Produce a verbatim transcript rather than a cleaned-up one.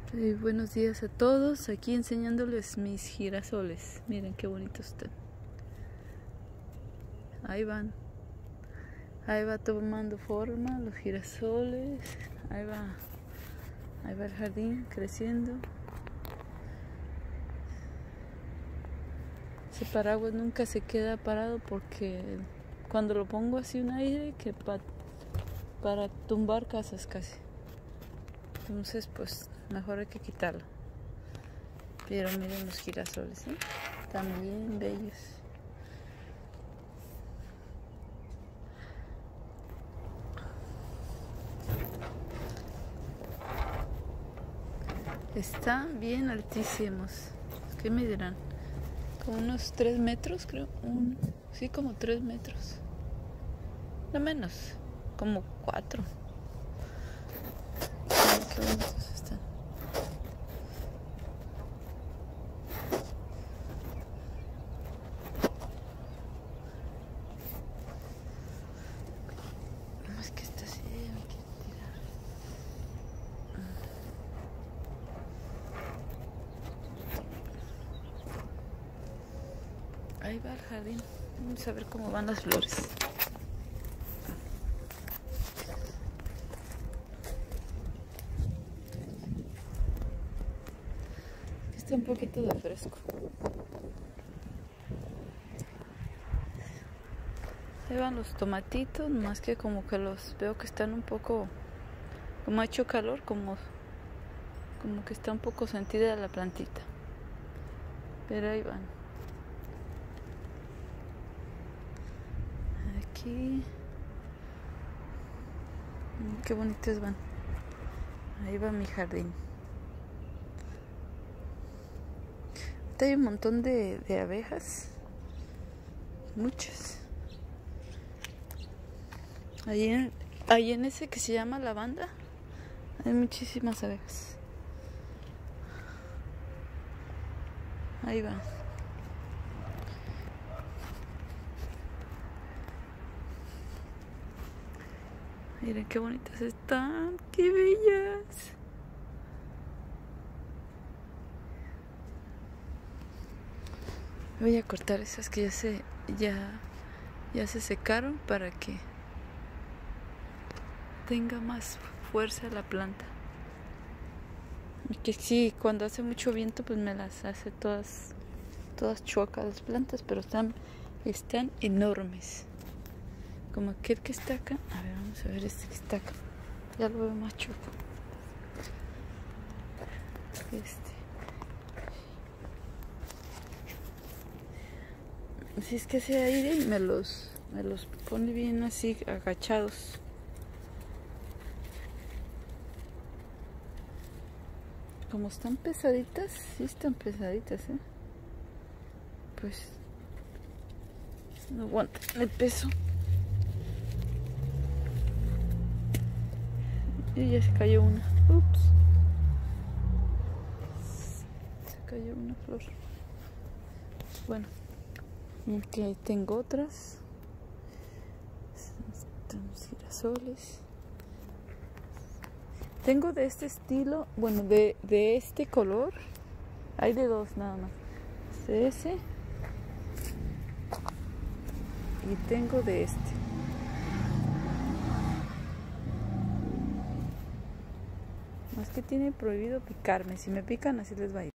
Eh, buenos días a todos, aquí enseñándoles mis girasoles. Miren qué bonitos están. Ahí van. Ahí va tomando forma los girasoles. Ahí va. Ahí va el jardín creciendo. Ese paraguas nunca se queda parado porque cuando lo pongo así un aire que pa, para tumbar casas casi. Entonces pues mejor hay que quitarlo. Pero miren los girasoles, ¿eh? Están bien bellos. Están bien altísimos. ¿Qué me dirán? Como unos tres metros, creo. Un, sí, como tres metros. No menos, como cuatro. Miren qué bonitos están. Es que está así, me quiero tirar. Ahí va el jardín. Vamos a ver cómo van las flores. Está un poquito de fresco. Ahí van los tomatitos, más que como que los veo que están un poco, como ha hecho calor, como, como que está un poco sentida la plantita. Pero ahí van. Aquí. Qué bonitos van. Ahí va mi jardín. Hay un montón de, de abejas. Muchas. Ahí en, ahí en ese que se llama lavanda hay muchísimas abejas. Ahí va. Miren qué bonitas están, qué bellas. Voy a cortar esas que ya se ya ya se secaron para que tenga más fuerza la planta. Y que sí, cuando hace mucho viento pues me las hace todas todas chuecas las plantas, pero están están enormes. Como aquel que está acá. A ver, vamos a ver este que está acá. Ya lo veo más chueco. Este. Así es que hace aire y me los, me los pone bien así agachados. Como están pesaditas, sí están pesaditas, ¿eh? Pues no aguantan el peso. Y ya se cayó una. Ups. Se cayó una flor. Bueno. Ok, tengo otras. Estamos girasoles. Tengo de este estilo, bueno, de, de este color. Hay de dos nada más. De ese. Y tengo de este. Más que tiene prohibido picarme. Si me pican, así les va a ir.